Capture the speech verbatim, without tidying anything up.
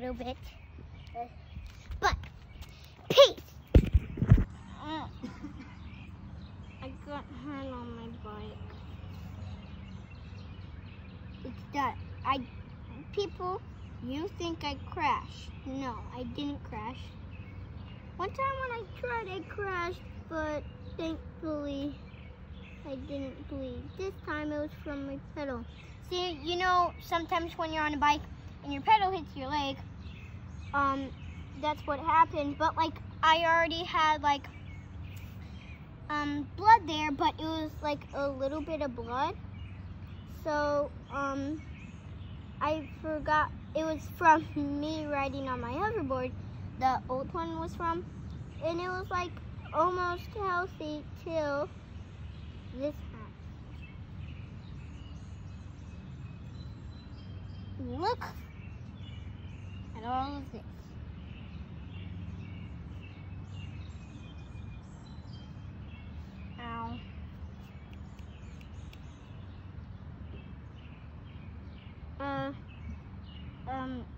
little bit. But, peace! I got hurt on my bike. It's that I, people, you think I crashed. No, I didn't crash. One time when I tried, I crashed, but thankfully I didn't bleed. This time it was from my pedal. See, you know, sometimes when you're on a bike and your pedal hits your leg, um, that's what happened. But like, I already had like um, blood there, but it was like a little bit of blood. So um, I forgot it was from me riding on my hoverboard. The old one was from, and it was like almost healthy till this happened. Look at all of this. Ow. Uh, um,